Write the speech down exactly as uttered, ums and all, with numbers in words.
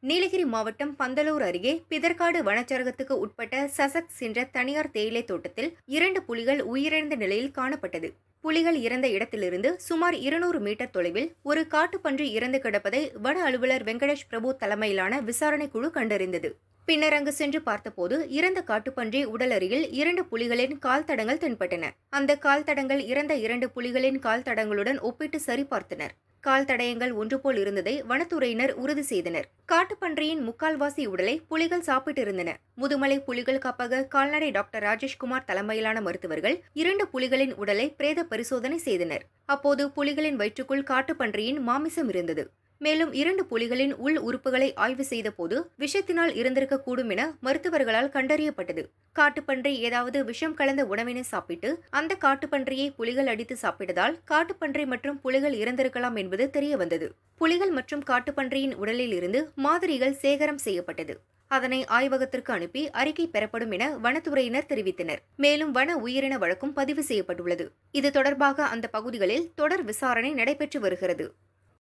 நீலகிரி மாவட்டம் பந்தலூர் அருகே பிதற்காடு வனச்சரகத்துக்கு உட்பட்ட சசக்ஸ் என்ற தனியார் தேயிலை தோட்டத்தில் இரண்டு புலிகள் உயிரிழந்த நிலையில் காணப்பட்டது. புலிகள் இறந்த இடத்திலிருந்து சுமார் இருநூறு மீட்டர் தொலைவில் ஒரு காட்டுப்பன்றி இறந்து கிடப்பதை வன அலுவலர் வெங்கடேஷ் பிரபு தலைமையிலான விசாரணை குழு கண்டறிந்தது. பின்னர் அங்கு சென்று பார்த்தபோது இறந்த காட்டுப்பன்றி உடல் அருகில் இரண்டு புலிகளின் கால் தடங்கள் தென்பட்டன. அந்த கால் தடங்கள் இறந்த இரண்டு புலிகளின் கால் தடங்களுடன் ஒப்பிட்டு சரிபார்த்தனர். கால் தடயங்கள் ஒன்றுபோல் இருந்ததை வனத்துறையினர் உறுதி செய்தனர். காட்டுப்பன்றியின் முக்கால்வாசி உடலை புலிகள் சாப்பிட்டிருந்தன. முதுமலை புலிகள் காப்பக கால்நடை டாக்டர் ராஜேஷ்குமார் தலைமையிலான மருத்துவர்கள் இரண்டு புலிகளின் உடலை பிரேத பரிசோதனை செய்தனர். அப்போது புலிகளின் வயிற்றுக்குள் காட்டுப்பன்றியின் மாமிசம் இருந்தது. மேலும் இரண்டு புலிகளின் உள் உறுப்புகளை ஆய்வு செய்தபோது விஷத்தினால் இருந்திருக்கக்கூடும் என மருத்துவர்களால் கண்டறியப்பட்டது. காட்டுப்பன்றி ஏதாவது விஷம் கலந்த உணவினை சாப்பிட்டு அந்த காட்டுப்பன்றியை புலிகள் அடித்து சாப்பிட்டதால் காட்டுப்பன்றி மற்றும் புலிகள் இறந்திருக்கலாம் என்பது தெரியவந்தது. புலிகள் மற்றும் காட்டுப்பன்றியின் உடலில் இருந்து மாதிரிகள் சேகரம் செய்யப்பட்டது. அதனை ஆய்வகத்திற்கு அனுப்பி அறிக்கை பெறப்படும் என வனத்துறையினர் தெரிவித்தனர். மேலும் வன உயிரின வழக்கும் பதிவு செய்யப்பட்டுள்ளது. இது தொடர்பாக அந்த பகுதிகளில் தொடர் விசாரணை நடைபெற்று வருகிறது.